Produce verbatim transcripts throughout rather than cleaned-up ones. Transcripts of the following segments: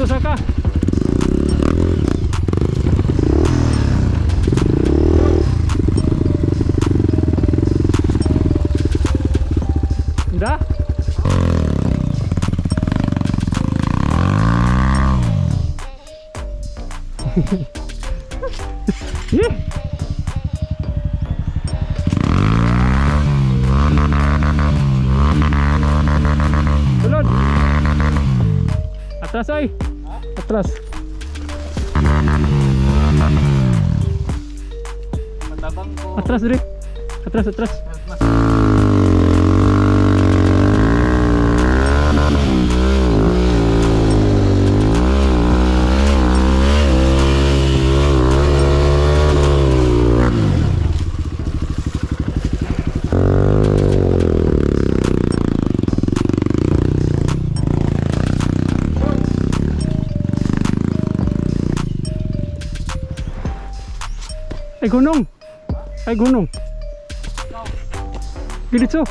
Saka. Udah? Ih. Tulad. Atras ay. Atras. Matabang ko. Atras diri. Atras, atras. Ay gunung. Ay gunung. Dito.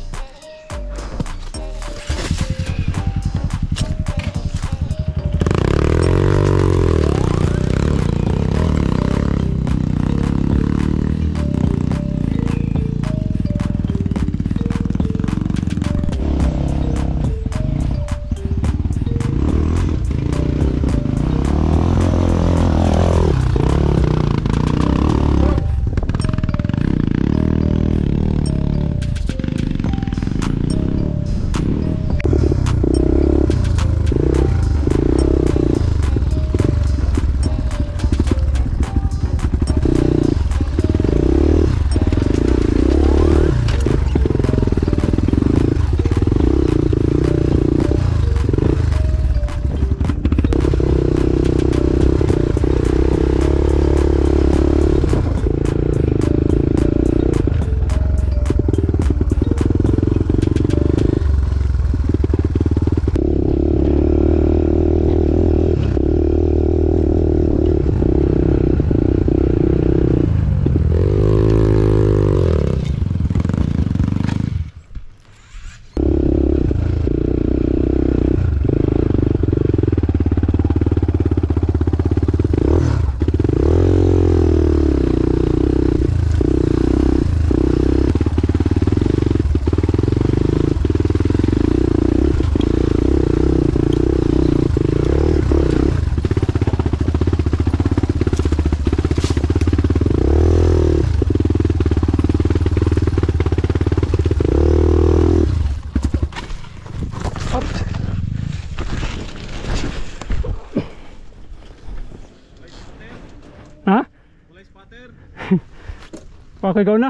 Ha? Kulay spatter. Okay, go na.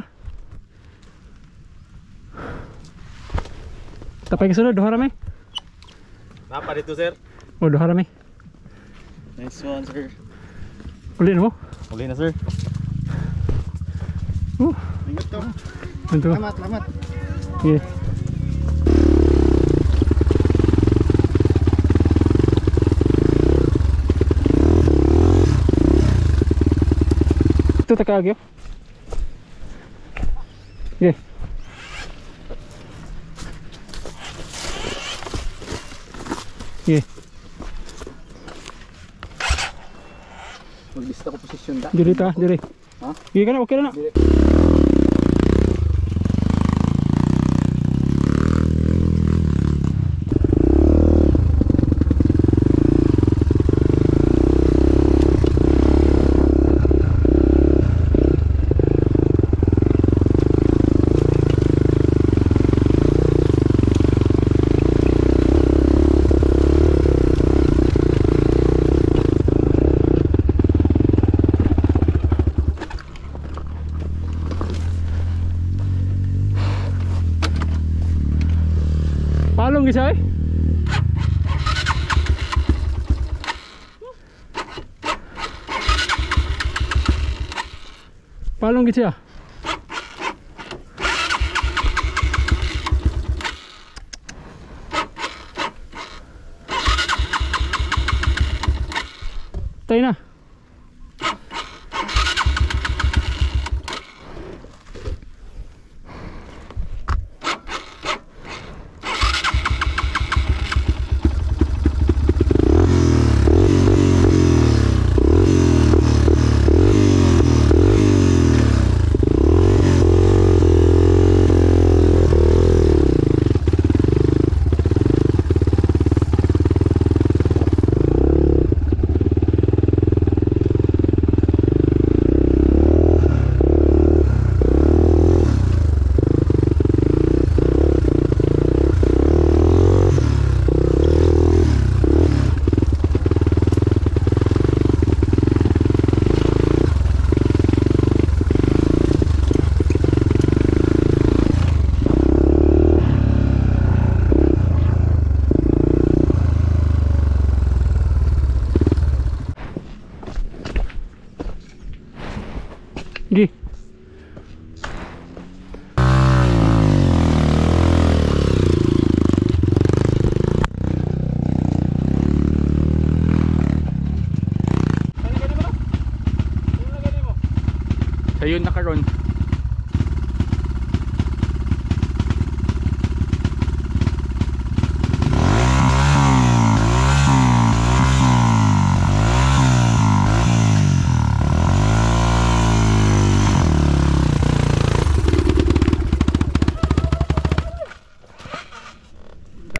Tapay ka sunod, duha rami. Napa dito, sir? O, duha rami. Nice one, sir. Uli na mo. Uli na, sir. Uh, Ingat to. Ito. Selamat, selamat. Yeah. Ito takagyo. Yeah. Yeah. Maglista ko posisyon da. Diri ta, diri. Ha? Iya ka na, okay na na. Diri. Palong gisa eh. Palong gisa. Tayo na. Sayon na karon.